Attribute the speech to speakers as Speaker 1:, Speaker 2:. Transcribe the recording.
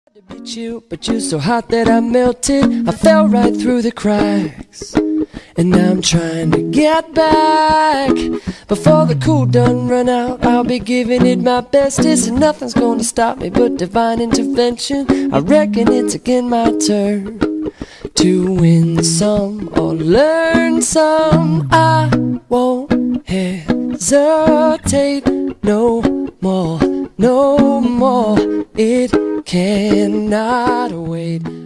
Speaker 1: To beat you, but you're so hot that I melted. I fell right through the cracks, and now I'm trying to get back. Before the cool done run out, I'll be giving it my bestest, and nothing's gonna stop me but divine intervention. I reckon it's again my turn to win some or learn some. I won't hesitate no more, no more. It cannot wait.